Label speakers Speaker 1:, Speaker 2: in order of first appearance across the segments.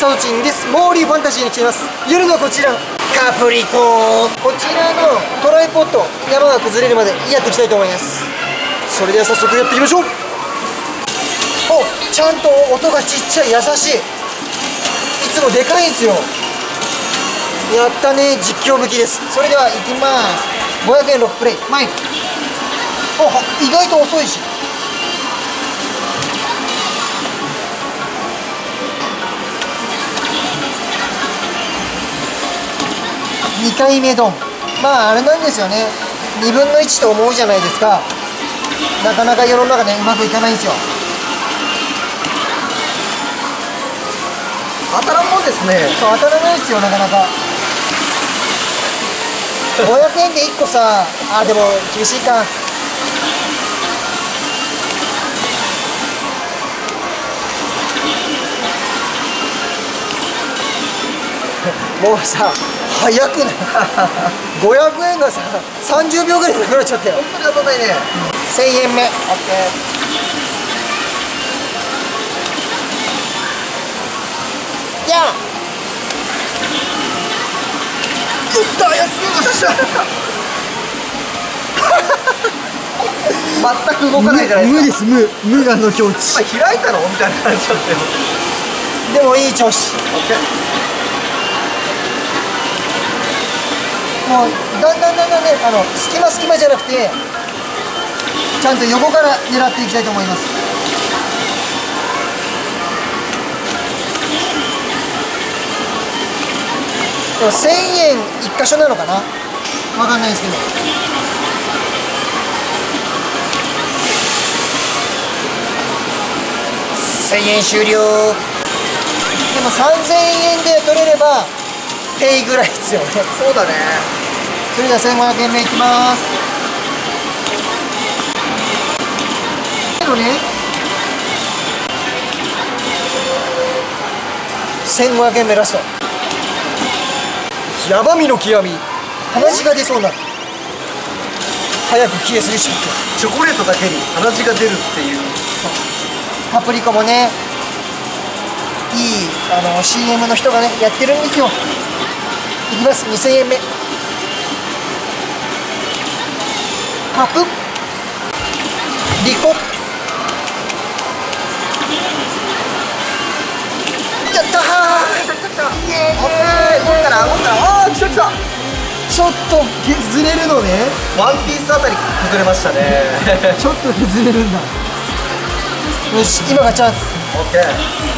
Speaker 1: サトチンです。モーリーファンタジーに来ています。夜のこちらカプリコ、こちらのトライポッド、山が崩れるまでやっていきたいと思います。それでは早速やっていきましょう。お、ちゃんと音がちっちゃい、優しい。いつもでかいんですよ。やったね、実況向きです。それでは行きます。500円6プレイ前。お、意外と遅いし。2回目ドン。まああれなんですよね、2分の1と思うじゃないですか。なかなか世の中でうまくいかないんですよ。
Speaker 2: 当たらんもんですね。
Speaker 1: そう、当たらないですよ、なかなか。500円で1個さ、あ、でも厳しいか。もうさ、早くない？ 500 円がさ、30秒ぐらいでなくなっちゃったよ。
Speaker 2: 本当に当たんないね。
Speaker 1: 1000円目。オッケー。やあ、
Speaker 2: 打った、安い。全く動かないじゃないですか。
Speaker 1: 無です、無我の境地。
Speaker 2: 開いたのみたいな感じだったよ。
Speaker 1: でもいい調子。
Speaker 2: オッケー。
Speaker 1: もうだんだんね、隙間じゃなくて、ちゃんと横から狙っていきたいと思います。でも1000円1箇所なのかな、わかんないですけど。1000円終了。でも3000円で取れればペイぐらいですよね。
Speaker 2: そうだね。
Speaker 1: それでは1500円目いきます。けどね、1500円目ラスト。ヤバみの極み、鼻血が出そうな。早く消えすぎちゃって。
Speaker 2: チョコレートだけに鼻血が出るっていう。
Speaker 1: パプリコもね、いいCM の人がねやってるんですよ。いきます。2000円目。パプリコ。やったー。イエーイ。
Speaker 2: オッケー。動いたら、あー、来た。
Speaker 1: ちょっと削れるのね。
Speaker 2: ワンピースあたり崩れましたね。
Speaker 1: ちょっと削れるんだ。よし、今がチャンス。
Speaker 2: オッケー。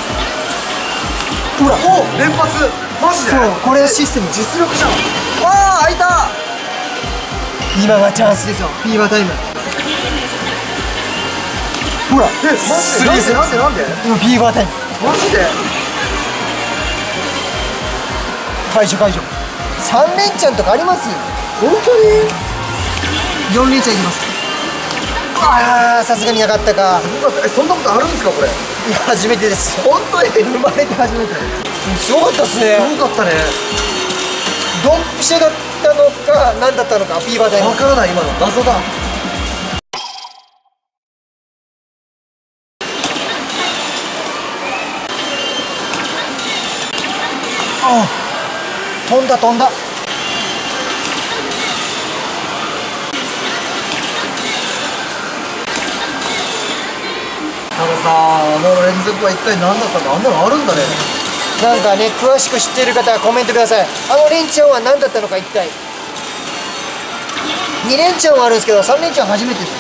Speaker 1: ほら、
Speaker 2: お、連発。マジで。
Speaker 1: そう、これシステム。
Speaker 2: 実力じゃん。わあ、開いた。
Speaker 1: 今がチャンスですよ。フィーバータイム。ほら、
Speaker 2: マジで。なんで
Speaker 1: 今フィーバータイム。
Speaker 2: マジで。
Speaker 1: 解除。3連チャンとかあります？
Speaker 2: 本当に
Speaker 1: 4連チャンいきます。ああ、さすがになかったか。
Speaker 2: すごかった。そんなことあるんですか、これ。
Speaker 1: いや、初めてです。
Speaker 2: 本当に
Speaker 1: 生まれて初めて。すごかったっすね。
Speaker 2: すごかったね。
Speaker 1: ドンピシャだったのか何だったのか、フィーバータイム。
Speaker 2: わからない、今の謎だ。
Speaker 1: ああ、飛んだ。
Speaker 2: あの連続は一体何だったか。あんなのあるんだね。
Speaker 1: なんかね、詳しく知っている方はコメントください。あの連チャンは何だったのか、一体。2連チャンはあるんですけど、3連チャン初めてです。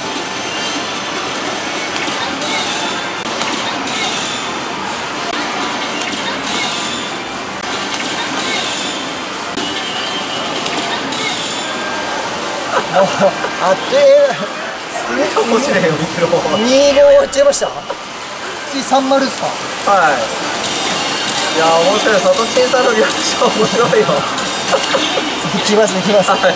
Speaker 1: もうあっという
Speaker 2: すげえ面白いよ、見てる方は。
Speaker 1: 2号終わっちゃいました。次30ですか。
Speaker 2: はい。いや、面白い。サトチンさんのリアクション面白いよ。
Speaker 1: 来ます。
Speaker 2: はい。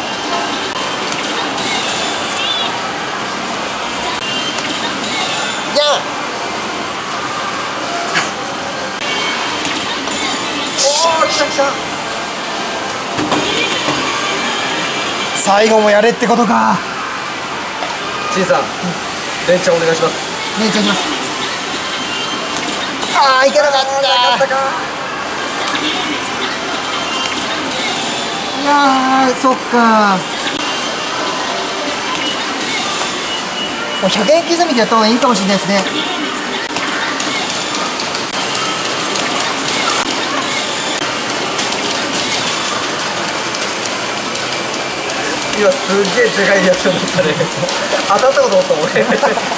Speaker 1: じゃあ、
Speaker 2: おお、来た。
Speaker 1: 最後もやれってことか。
Speaker 2: ちいさん、連チャンお願いします。
Speaker 1: 連チャンいきます。ああ、いかなかった。 いやー、そっか。もう100円刻みでやった方がいいかもしれないですね。
Speaker 2: 今すっげえでかいリアクションだったね。当たったこと思ったもん俺。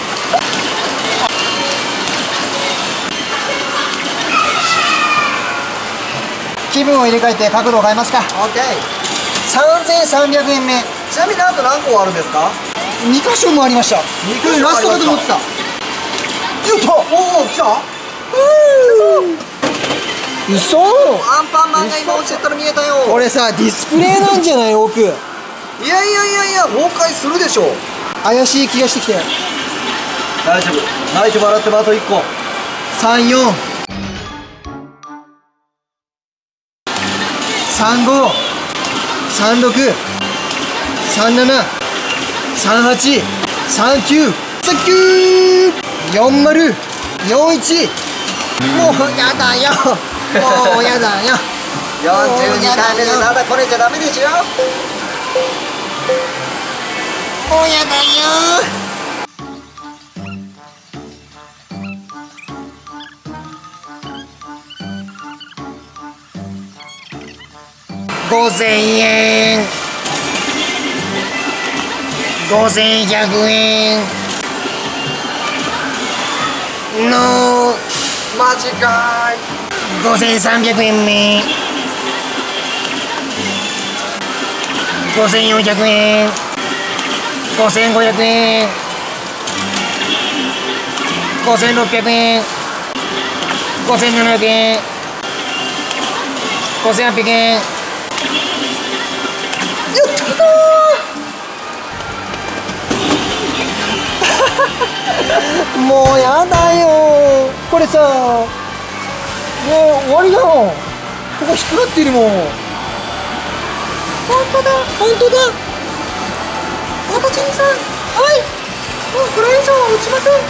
Speaker 1: 気分を入れ替えて角度を変えますか。
Speaker 2: オッケー。
Speaker 1: 3300円目。
Speaker 2: ちなみにあと何個あるんですか。
Speaker 1: 2箇所もありました。これラストかと思ってた。よっと、
Speaker 2: おお、来た。
Speaker 1: うそ。
Speaker 2: アンパンマンが今落ちてたら見えたよ。
Speaker 1: これさ、ディスプレイなんじゃない？奥
Speaker 2: いやいやいやいや、崩壊するでしょう。
Speaker 1: 怪しい気がしてきて。
Speaker 2: 大丈夫、ナイト笑ってもあと1個。
Speaker 1: 34、35、36、37、38、39、39、40、41。もうやだよ。もうやだよ。
Speaker 2: 42回目でまだこれじゃダメでしょ。
Speaker 1: もうやだよ。5000円、5100円の
Speaker 2: マジかーい。
Speaker 1: 5300円目、5400円、5500円、5600円、5700円、5800円。やったー。もうやだよ。これさ、もう終わりだもん。ここ光ってるもん。本当だ、本当だ。サトチンさん、はい、もうこれ以上は落ちません。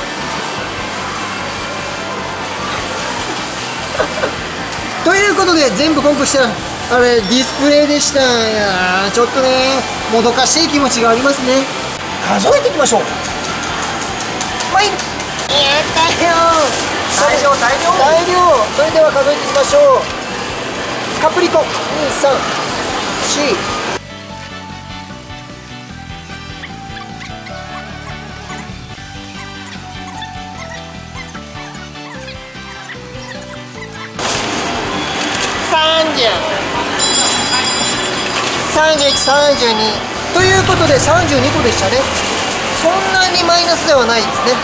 Speaker 1: ということで全部コンプしたあれディスプレイでした。いやー、ちょっとね、もどかしい気持ちがありますね。数えていきましょう。はい、やったよ。
Speaker 2: 大量大量。
Speaker 1: 大量。それでは数えていきましょう。カプリコ2、3、4。31、32ということで32個でしたね。そんなにマイナスではないですね。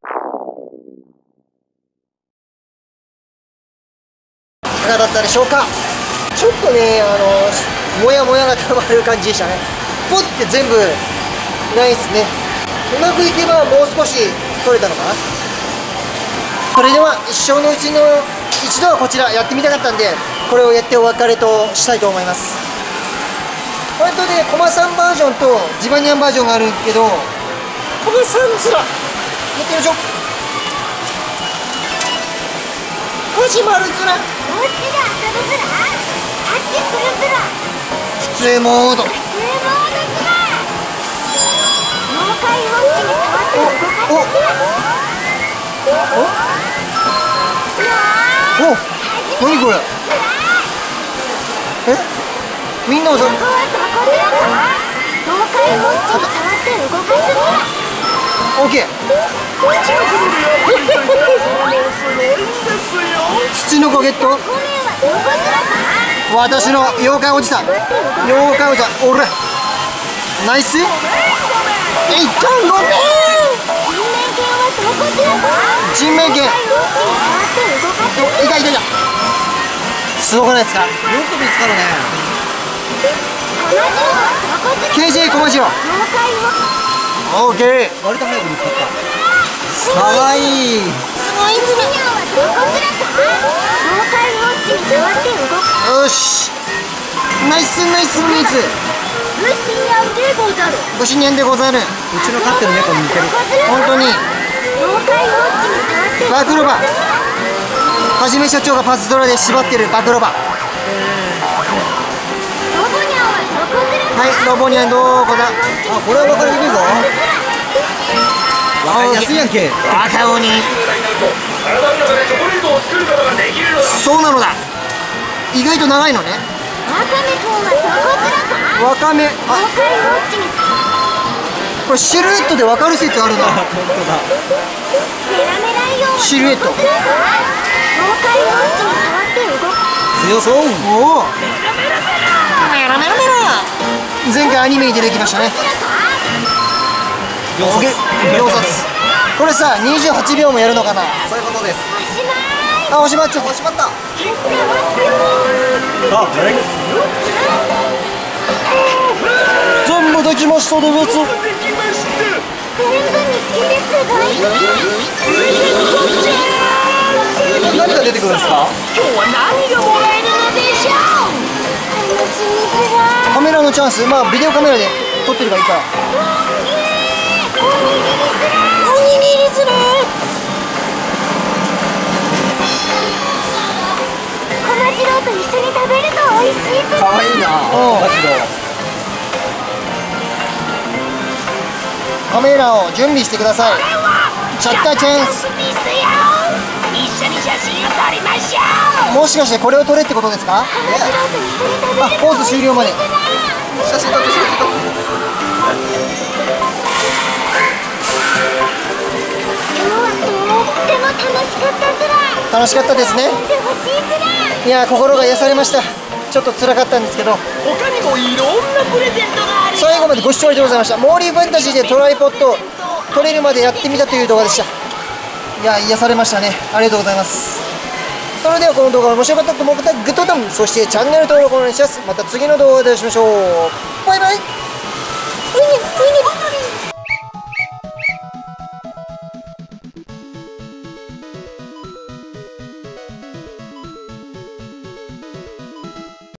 Speaker 1: いかがだったでしょうか。ちょっとね、もやもやがたまる感じでしたね。ポッて全部ないですね。うまくいけばもう少し取れたのかな。それでは一生のうちの一度はこちらやってみたかったんで、これをやってお別れとしたいと思います。本当でコマさんバージョンとジバニャンバージョンがあるけど、コマさん面やってみましょう。始まる面、普通モード、お、何これ。え、みんなもそれオッケー。土の子ゲット。私の妖怪おじさん、妖怪おじさん、おらナイス。一旦ごめん。人面犬。いたいたいた。すごくないですか。よく見つかるね。KJ コマジロ。オーケー。割と早く見つかった。かわいい。すごいズメ。よし。ナイスナイスナイス。ブシニャンでござる。うちの飼ってる猫に似てる。本当に。バクロバ。はじめ社長がパズドラで縛ってるバクロバ。 はいロボニャンどこだ。
Speaker 2: あ、これは分かりにくいぞ。分かりやすいやんけ。
Speaker 1: 赤鬼。そうなのだ。意外と長いのね。ワカメ。あ、これシルエットで分かる説あるな。
Speaker 2: 本当だ。
Speaker 1: シルエット
Speaker 2: 強そう。
Speaker 1: おおメラメラメラ。前回アニメに出てきましたね。
Speaker 2: 秒殺。
Speaker 1: これさ28秒もやるのかな。
Speaker 2: そういうことです。
Speaker 1: あ、おしまっちゃった。
Speaker 2: しまった。あ、
Speaker 1: 全部できましたで別。
Speaker 2: 何が出てくるんですか。
Speaker 1: カメラのチャンス。まあビデオカメラで撮ってればいいから。おにぎりする。
Speaker 3: 小町郎と一緒に食べると美味しいぞ。
Speaker 2: 可愛いな。マジで。
Speaker 1: カメラを準備してください。シャッターチャンス。もしかしてこれを撮れってことですか。あ、ポーズ終了まで。
Speaker 2: 写真撮って。
Speaker 1: 楽しかったですね。いや心が癒されました。ちょっと辛かったんですけど、
Speaker 3: 他にもいろんなプレゼントがある。
Speaker 1: 最後までご視聴ありがとうございました。モーリーファンタジーでトライポッド撮れるまでやってみたという動画でした。いや癒されましたね。ありがとうございます。それではこの動画が面白かったと思ったらグッドボタン、そしてチャンネル登録お願いします。また次の動画でお会いしましょう。バイバイ。